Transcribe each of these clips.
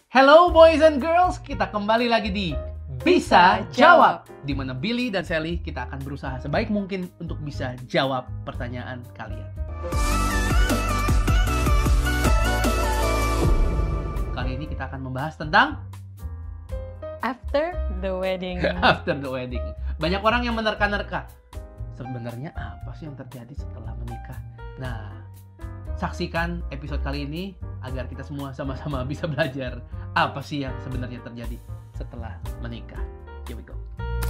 Hello boys and girls, kita kembali lagi di Bisa Jawab, di mana Billy dan Sally kita akan berusaha sebaik mungkin untuk bisa jawab pertanyaan kalian. Kali ini kita akan membahas tentang After the wedding. After the wedding. Banyak orang yang menerka-nerka, sebenarnya apa sih yang terjadi setelah menikah? Nah, saksikan episode kali ini agar kita semua sama-sama bisa belajar apa sih yang sebenarnya terjadi setelah menikah. Here we go.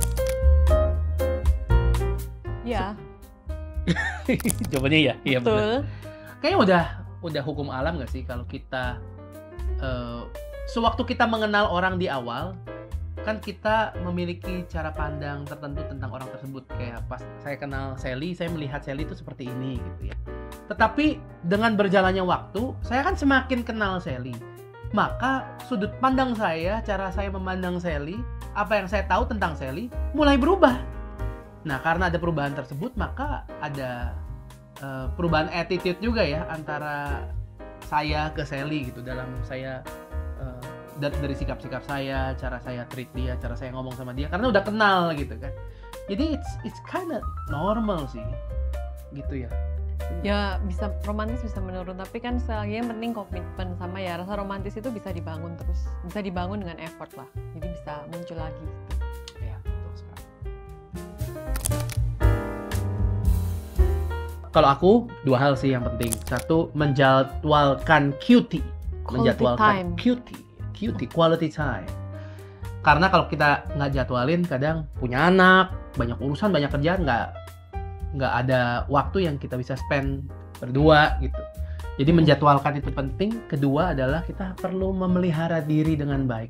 Ya, Jawabannya ya, iya benar. betul. Kayaknya udah hukum alam nggak sih kalau kita sewaktu kita mengenal orang di awal, kan kita memiliki cara pandang tertentu tentang orang tersebut. Kayak pas saya kenal Sally, saya melihat Sally itu seperti ini gitu ya. Tetapi dengan berjalannya waktu, saya kan semakin kenal Sally. Maka sudut pandang saya, cara saya memandang Sally, apa yang saya tahu tentang Sally mulai berubah. Nah, karena ada perubahan tersebut, maka ada perubahan attitude juga ya antara saya ke Sally gitu, dalam saya dari sikap-sikap saya, cara saya treat dia, cara saya ngomong sama dia, karena udah kenal gitu kan. Jadi it's kind of normal sih, gitu ya. Ya, bisa romantis bisa menurun, tapi kan sekali yang penting komitmen sama ya rasa romantis itu bisa dibangun terus, bisa dibangun dengan effort lah. Jadi bisa muncul lagi. Ya, betul sekali. Kalau aku dua hal sih yang penting. Satu, menjadwalkan QT, menjadwalkan QT, quality time. Karena kalau kita nggak jadwalin, kadang punya anak, banyak urusan, banyak kerjaan, nggak ada waktu yang kita bisa spend berdua gitu. Jadi menjadwalkan itu penting. Kedua adalah kita perlu memelihara diri dengan baik.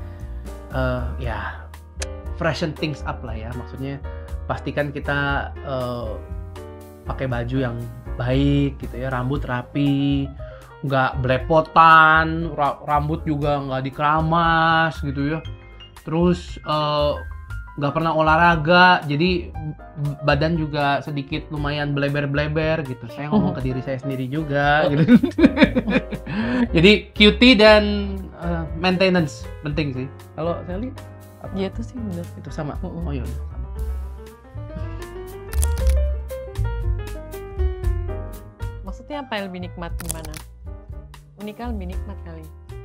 Ya, freshen things up lah ya. Maksudnya pastikan kita pakai baju yang baik gitu ya, rambut rapi, nggak belepotan, rambut juga nggak dikeramas gitu ya. Terus nggak pernah olahraga, jadi badan juga sedikit lumayan bleber-bleber gitu. Saya ngomong ke diri saya sendiri juga gitu. Jadi QT dan maintenance penting sih. Kalau Sally apa? Ya itu sih benar. Itu sama. Oh iya, sama. Maksudnya apa yang lebih nikmat gimana? Menikah lebih nikmat kali.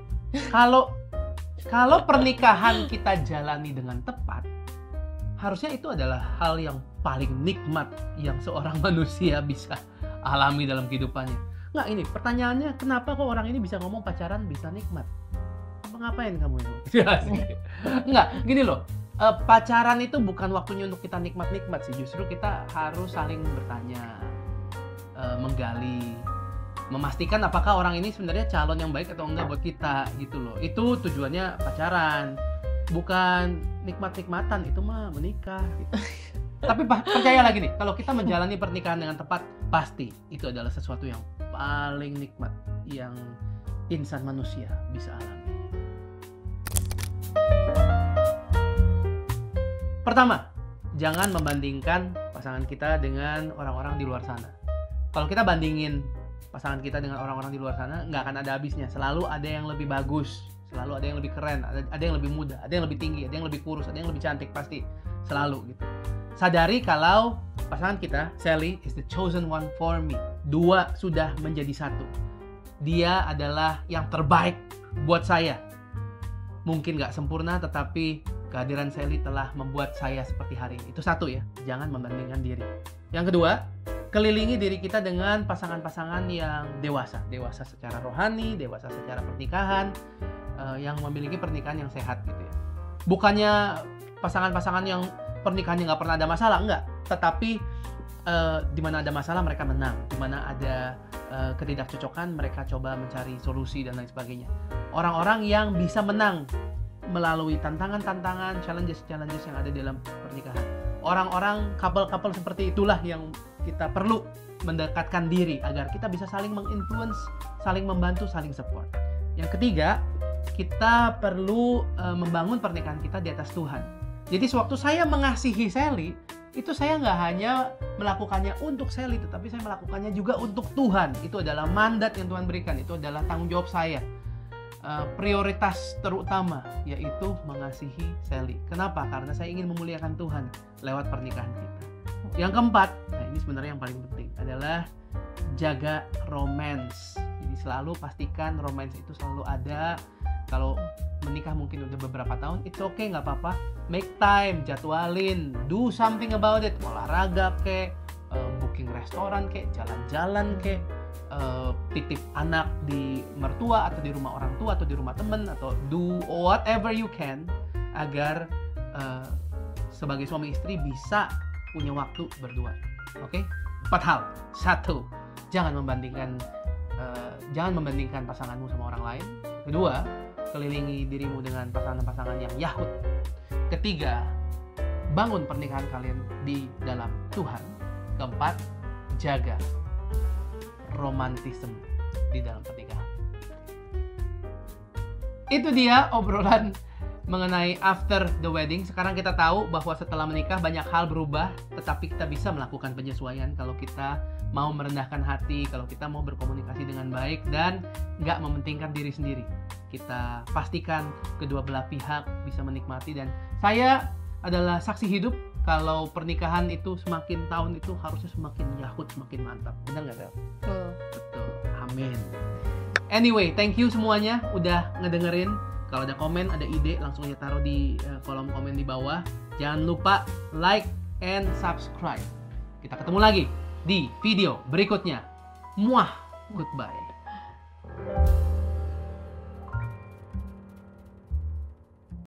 Kalau pernikahan kita jalani dengan tepat, harusnya itu adalah hal yang paling nikmat yang seorang manusia bisa alami dalam kehidupannya. Nggak, ini pertanyaannya, kenapa kok orang ini bisa ngomong pacaran bisa nikmat? Apa ngapain kamu itu? Nggak, gini loh, pacaran itu bukan waktunya untuk kita nikmat-nikmat sih. Justru kita harus saling bertanya, menggali, memastikan apakah orang ini sebenarnya calon yang baik atau enggak buat kita gitu loh. Itu tujuannya pacaran, bukan nikmat-nikmatan, itu mah menikah gitu. Tapi percaya lagi nih, kalau kita menjalani pernikahan dengan tepat, pasti itu adalah sesuatu yang paling nikmat yang insan manusia bisa alami. Pertama, jangan membandingkan pasangan kita dengan orang-orang di luar sana. Kalau kita bandingin pasangan kita dengan orang-orang di luar sana, nggak akan ada habisnya. Selalu ada yang lebih bagus, selalu ada yang lebih keren, ada yang lebih muda, ada yang lebih tinggi, ada yang lebih kurus, ada yang lebih cantik, pasti selalu gitu. Sadari kalau pasangan kita, Sally, is the chosen one for me. Dua sudah menjadi satu. Dia adalah yang terbaik buat saya. Mungkin nggak sempurna, tetapi kehadiran Sally telah membuat saya seperti hari ini. Itu satu ya, jangan membandingkan diri. Yang kedua, kelilingi diri kita dengan pasangan-pasangan yang dewasa. Dewasa secara rohani, dewasa secara pernikahan, yang memiliki pernikahan yang sehat gitu ya. Bukannya pasangan-pasangan yang pernikahannya nggak pernah ada masalah, enggak. Tetapi di mana ada masalah mereka menang, di mana ada ketidakcocokan mereka coba mencari solusi dan lain sebagainya. Orang-orang yang bisa menang melalui tantangan-tantangan, challenges-challenges yang ada dalam pernikahan. Orang-orang couple-couple seperti itulah yang kita perlu mendekatkan diri agar kita bisa saling menginfluence, saling membantu, saling support. Yang ketiga, kita perlu membangun pernikahan kita di atas Tuhan. Jadi sewaktu saya mengasihi Sally, itu saya nggak hanya melakukannya untuk Sally, tetapi saya melakukannya juga untuk Tuhan. Itu adalah mandat yang Tuhan berikan, itu adalah tanggung jawab saya. prioritas terutama, yaitu mengasihi Sally. Kenapa? Karena saya ingin memuliakan Tuhan lewat pernikahan kita. Yang keempat, nah ini sebenarnya yang paling penting, adalah jaga romance. Jadi selalu pastikan romance itu selalu ada. Kalau menikah mungkin udah beberapa tahun, it's okay, nggak apa-apa. Make time, jadwalin, do something about it. Olahraga kek, booking restoran kek, jalan-jalan kek, titip anak di mertua atau di rumah orang tua atau di rumah temen, atau do whatever you can agar sebagai suami istri bisa punya waktu berdua. Oke? 4 hal. 1, jangan membandingkan pasanganmu sama orang lain. 2, kelilingi dirimu dengan pasangan-pasangan yang Yahud. 3, bangun pernikahan kalian di dalam Tuhan. 4, jaga romantisme di dalam pernikahan. Itu dia obrolan mengenai after the wedding. Sekarang kita tahu bahwa setelah menikah banyak hal berubah, tetapi kita bisa melakukan penyesuaian kalau kita mau merendahkan hati, kalau kita mau berkomunikasi dengan baik dan nggak mementingkan diri sendiri. Kita pastikan kedua belah pihak bisa menikmati, dan saya adalah saksi hidup kalau pernikahan itu semakin tahun itu harusnya semakin Yahud, semakin mantap. Benar nggak, Del? Betul. Amin. Anyway, thank you semuanya udah ngedengerin. Kalau ada komen, ada ide, langsung aja taruh di kolom komen di bawah. Jangan lupa like and subscribe. Kita ketemu lagi di video berikutnya. Muah, goodbye.